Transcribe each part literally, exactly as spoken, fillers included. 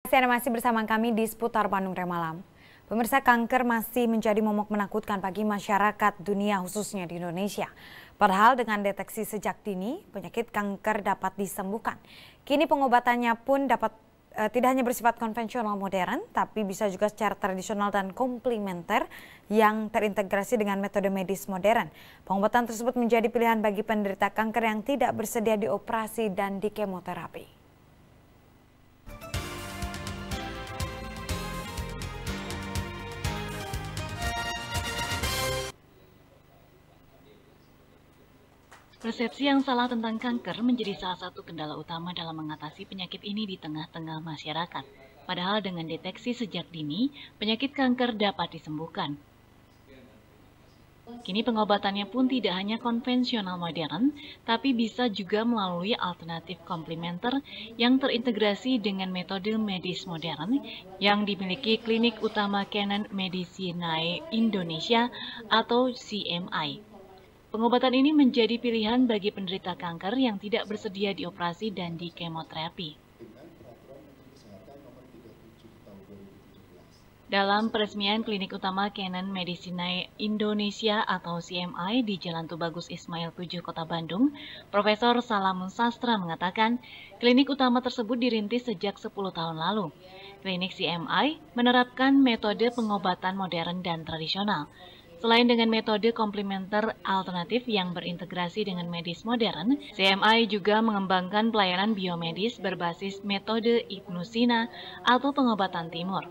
Anda masih bersama kami di seputar Bandung Remalam. Pemirsa, kanker masih menjadi momok menakutkan bagi masyarakat dunia khususnya di Indonesia. Padahal dengan deteksi sejak dini, penyakit kanker dapat disembuhkan. Kini pengobatannya pun dapat eh, tidak hanya bersifat konvensional modern, tapi bisa juga secara tradisional dan komplementer yang terintegrasi dengan metode medis modern. Pengobatan tersebut menjadi pilihan bagi penderita kanker yang tidak bersedia dioperasi dan di kemoterapi. Persepsi yang salah tentang kanker menjadi salah satu kendala utama dalam mengatasi penyakit ini di tengah-tengah masyarakat. Padahal dengan deteksi sejak dini, penyakit kanker dapat disembuhkan. Kini pengobatannya pun tidak hanya konvensional modern, tapi bisa juga melalui alternatif komplementer yang terintegrasi dengan metode medis modern yang dimiliki Klinik Utama Canon Medicinae Indonesia atau C M I. Pengobatan ini menjadi pilihan bagi penderita kanker yang tidak bersedia dioperasi dan di kemoterapi. Dalam peresmian Klinik Utama Canon Medicinae Indonesia atau C M I di Jalan Tubagus Ismail tujuh, Kota Bandung, Profesor Salamun Sastra mengatakan klinik utama tersebut dirintis sejak sepuluh tahun lalu. Klinik C M I menerapkan metode pengobatan modern dan tradisional. Selain dengan metode komplementer alternatif yang berintegrasi dengan medis modern, C M I juga mengembangkan pelayanan biomedis berbasis metode hipnosina atau pengobatan timur.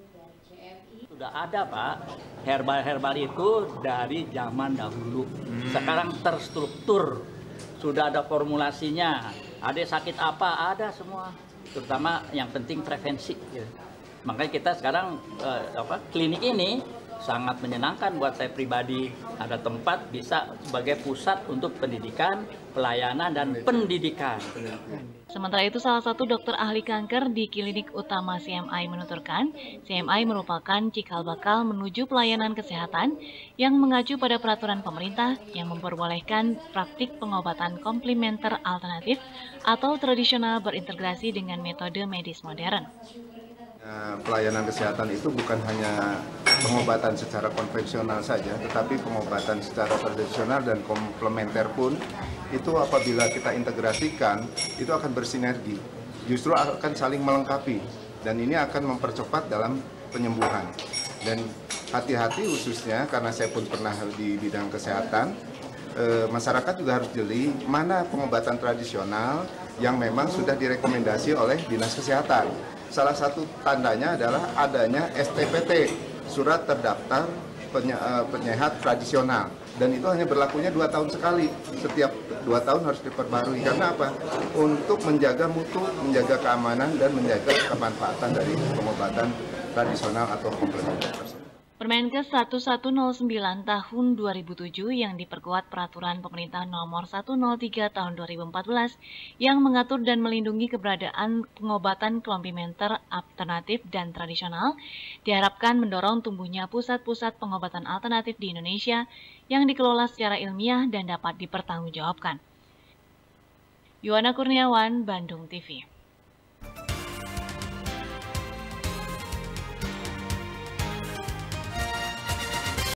Sudah ada, Pak, herbal-herbal itu dari zaman dahulu. Sekarang terstruktur, sudah ada formulasinya. Ada sakit apa, ada semua. Terutama yang penting prevensi. Makanya kita sekarang eh, apa, klinik ini sangat menyenangkan buat saya pribadi. Ada tempat bisa sebagai pusat untuk pendidikan, pelayanan, dan pendidikan. Sementara itu, salah satu dokter ahli kanker di Klinik Utama C M I menuturkan, C M I merupakan cikal bakal menuju pelayanan kesehatan yang mengacu pada peraturan pemerintah yang memperbolehkan praktik pengobatan komplementer alternatif atau tradisional berintegrasi dengan metode medis modern. Pelayanan kesehatan itu bukan hanya pengobatan secara konvensional saja, tetapi pengobatan secara tradisional dan komplementer pun itu apabila kita integrasikan itu akan bersinergi, justru akan saling melengkapi dan ini akan mempercepat dalam penyembuhan. Dan hati-hati khususnya karena saya pun pernah di bidang kesehatan, eh, masyarakat juga harus jeli mana pengobatan tradisional yang memang sudah direkomendasi oleh Dinas Kesehatan. Salah satu tandanya adalah adanya S T P T, surat terdaftar penyehat tradisional, dan itu hanya berlakunya dua tahun sekali. Setiap dua tahun harus diperbarui. Karena apa? Untuk menjaga mutu, menjaga keamanan, dan menjaga kemanfaatan dari pengobatan tradisional atau komplementer tersebut. Permenkes seribu seratus sembilan tahun dua ribu tujuh yang diperkuat peraturan pemerintah nomor seratus tiga tahun dua ribu empat belas yang mengatur dan melindungi keberadaan pengobatan komplementer alternatif dan tradisional diharapkan mendorong tumbuhnya pusat-pusat pengobatan alternatif di Indonesia yang dikelola secara ilmiah dan dapat dipertanggungjawabkan. Yuwana Kurniawan, Bandung T V.